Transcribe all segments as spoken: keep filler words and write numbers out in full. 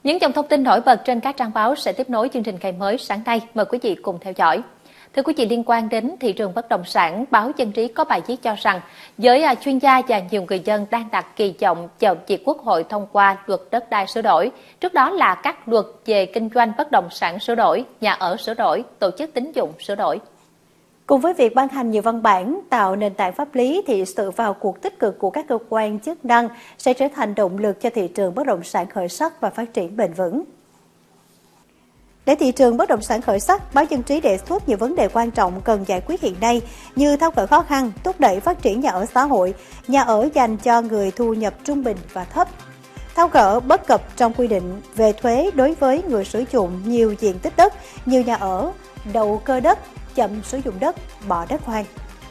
Những dòng thông tin nổi bật trên các trang báo sẽ tiếp nối chương trình Ngày mới sáng nay. Mời quý vị cùng theo dõi. Thưa quý vị, liên quan đến thị trường bất động sản, báo Dân trí có bài viết cho rằng giới chuyên gia và nhiều người dân đang đặt kỳ vọng chờ việc Quốc hội thông qua luật đất đai sửa đổi. Trước đó là các luật về kinh doanh bất động sản sửa đổi, nhà ở sửa đổi, tổ chức tín dụng sửa đổi. Cùng với việc ban hành nhiều văn bản tạo nền tảng pháp lý thì sự vào cuộc tích cực của các cơ quan chức năng sẽ trở thành động lực cho thị trường bất động sản khởi sắc và phát triển bền vững. Để thị trường bất động sản khởi sắc, báo Dân trí đề xuất nhiều vấn đề quan trọng cần giải quyết hiện nay như tháo gỡ khó khăn, thúc đẩy phát triển nhà ở xã hội, nhà ở dành cho người thu nhập trung bình và thấp, tháo gỡ bất cập trong quy định về thuế đối với người sử dụng nhiều diện tích đất như nhà ở, đầu cơ đất, chậm sử dụng đất, bỏ đất hoang.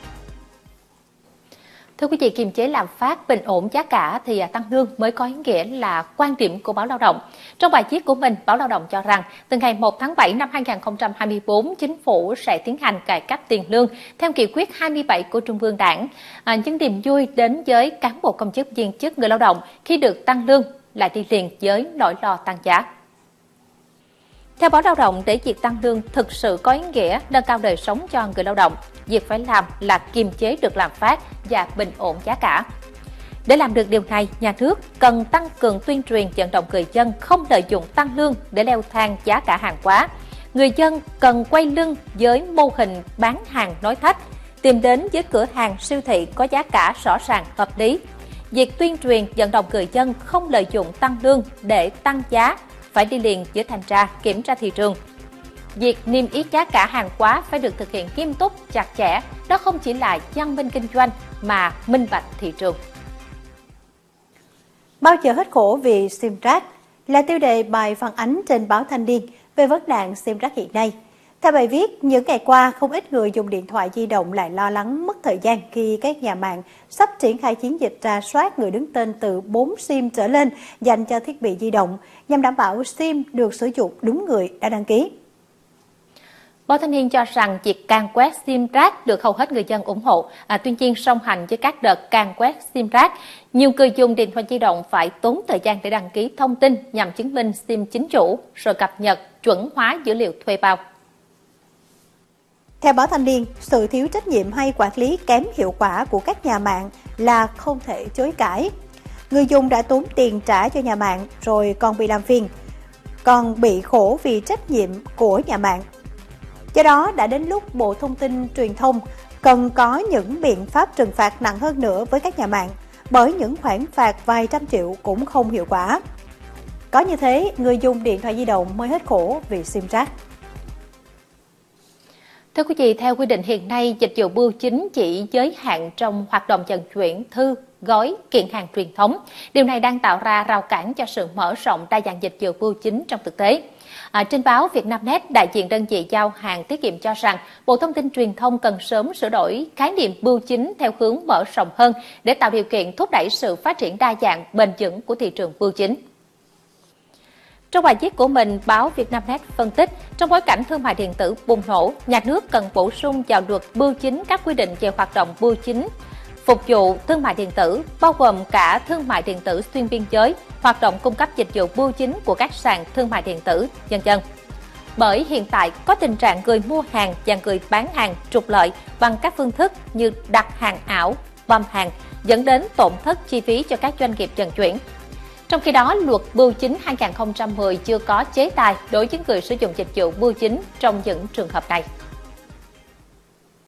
Thưa quý vị, kiềm chế lạm phát, bình ổn giá cả thì tăng lương mới có ý nghĩa là quan điểm của báo Lao động. Trong bài viết của mình, báo Lao động cho rằng từ ngày một tháng bảy năm hai nghìn không trăm hai mươi tư, chính phủ sẽ tiến hành cải cách tiền lương theo nghị quyết hai mươi bảy của Trung ương Đảng. À, những niềm vui đến với cán bộ công chức viên chức người lao động khi được tăng lương lại đi liền với nỗi lo tăng giá. Theo báo Lao động, để việc tăng lương thực sự có ý nghĩa nâng cao đời sống cho người lao động, việc phải làm là kiềm chế được lạm phát và bình ổn giá cả. Để làm được điều này, nhà nước cần tăng cường tuyên truyền vận động người dân không lợi dụng tăng lương để leo thang giá cả hàng hóa. Người dân cần quay lưng với mô hình bán hàng nói thách, tìm đến với cửa hàng siêu thị có giá cả rõ ràng, hợp lý. Việc tuyên truyền vận động người dân không lợi dụng tăng lương để tăng giá phải đi liền với thanh tra, kiểm tra thị trường. Việc niêm yết giá cả hàng hóa phải được thực hiện nghiêm túc, chặt chẽ. Đó không chỉ là văn minh kinh doanh mà minh bạch thị trường. Bao giờ hết khổ vì sim rác là tiêu đề bài phản ánh trên báo Thanh niên về vấn nạn sim rác hiện nay. Theo bài viết, những ngày qua không ít người dùng điện thoại di động lại lo lắng mất thời gian khi các nhà mạng sắp triển khai chiến dịch rà soát người đứng tên từ bốn sim trở lên dành cho thiết bị di động nhằm đảm bảo sim được sử dụng đúng người đã đăng ký. Báo Thanh niên cho rằng việc càn quét sim rác được hầu hết người dân ủng hộ. À, tuy nhiên, song hành với các đợt càn quét sim rác, nhiều người dùng điện thoại di động phải tốn thời gian để đăng ký thông tin nhằm chứng minh sim chính chủ, rồi cập nhật chuẩn hóa dữ liệu thuê bao. Theo báo Thanh niên, sự thiếu trách nhiệm hay quản lý kém hiệu quả của các nhà mạng là không thể chối cãi. Người dùng đã tốn tiền trả cho nhà mạng rồi còn bị làm phiền, còn bị khổ vì trách nhiệm của nhà mạng. Do đó, đã đến lúc Bộ Thông tin Truyền thông cần có những biện pháp trừng phạt nặng hơn nữa với các nhà mạng, bởi những khoản phạt vài trăm triệu cũng không hiệu quả. Có như thế, người dùng điện thoại di động mới hết khổ vì sim rác. Thưa quý vị, theo quy định hiện nay, dịch vụ bưu chính chỉ giới hạn trong hoạt động vận chuyển thư, gói, kiện hàng truyền thống. Điều này đang tạo ra rào cản cho sự mở rộng đa dạng dịch vụ bưu chính trong thực tế. À, trên báo Vietnamnet, đại diện đơn vị giao hàng tiết kiệm cho rằng Bộ Thông tin Truyền thông cần sớm sửa đổi khái niệm bưu chính theo hướng mở rộng hơn để tạo điều kiện thúc đẩy sự phát triển đa dạng, bền vững của thị trường bưu chính. Trong bài viết của mình, báo Vietnamnet phân tích, trong bối cảnh thương mại điện tử bùng nổ, nhà nước cần bổ sung vào luật bưu chính các quy định về hoạt động bưu chính, phục vụ thương mại điện tử, bao gồm cả thương mại điện tử xuyên biên giới, hoạt động cung cấp dịch vụ bưu chính của các sàn thương mại điện tử, vân vân. Bởi hiện tại có tình trạng người mua hàng và người bán hàng trục lợi bằng các phương thức như đặt hàng ảo, bom hàng, dẫn đến tổn thất chi phí cho các doanh nghiệp vận chuyển. Trong khi đó, luật bưu chính hai nghìn không trăm mười chưa có chế tài đối với người sử dụng dịch vụ bưu chính trong những trường hợp này.